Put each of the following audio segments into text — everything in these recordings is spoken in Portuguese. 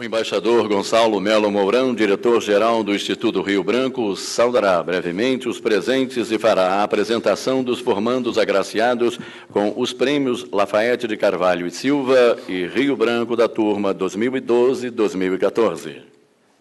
O embaixador Gonçalo Melo Mourão, diretor-geral do Instituto Rio Branco, saudará brevemente os presentes e fará a apresentação dos formandos agraciados com os prêmios Lafayette de Carvalho e Silva e Rio Branco da turma 2012-2014.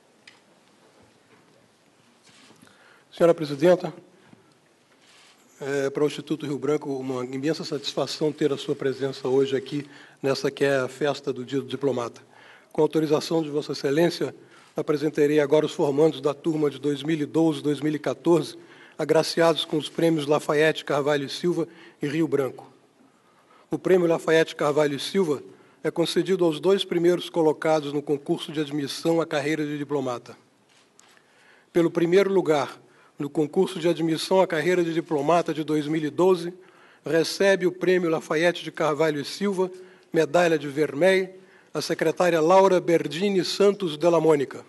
Senhora Presidenta, para o Instituto Rio Branco, uma imensa satisfação ter a sua presença hoje aqui, nessa que é a festa do Dia do Diplomata. Com autorização de Vossa Excelência, apresentarei agora os formandos da turma de 2012-2014, agraciados com os prêmios Lafayette, Carvalho e Silva e Rio Branco. O prêmio Lafayette, Carvalho e Silva é concedido aos 2 primeiros colocados no concurso de admissão à carreira de diplomata. Pelo primeiro lugar, no concurso de admissão à carreira de diplomata de 2012, recebe o prêmio Lafayette de Carvalho e Silva, medalha de vermelho, a secretária Laura Berdini Santos Della Mônica.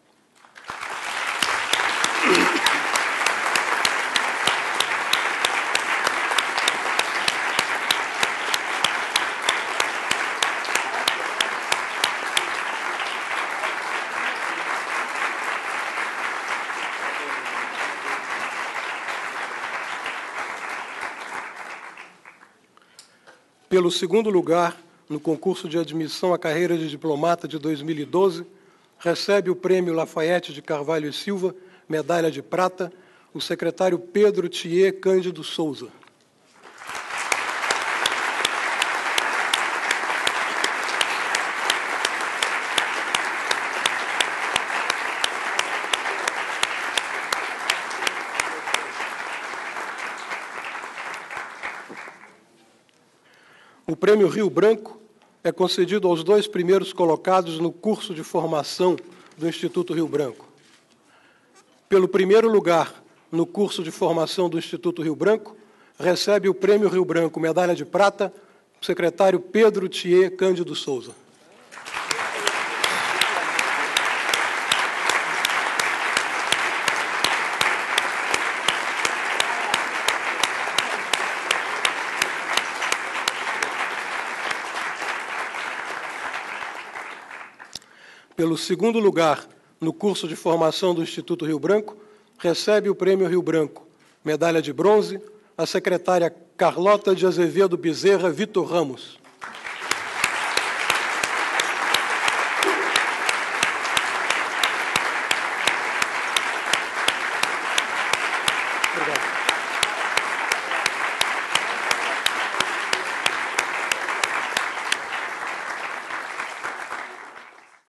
Pelo segundo lugar, no concurso de admissão à carreira de diplomata de 2012, recebe o prêmio Lafayette de Carvalho e Silva, medalha de prata, o secretário Pedro Thier Cândido Souza. O prêmio Rio Branco é concedido aos 2 primeiros colocados no curso de formação do Instituto Rio Branco. Pelo primeiro lugar no curso de formação do Instituto Rio Branco, recebe o prêmio Rio Branco, medalha de prata, o secretário Pedro Thier Cândido Souza. Pelo segundo lugar, no curso de formação do Instituto Rio Branco, recebe o prêmio Rio Branco, medalha de bronze, a secretária Carlota de Azevedo Bezerra Vitor Ramos.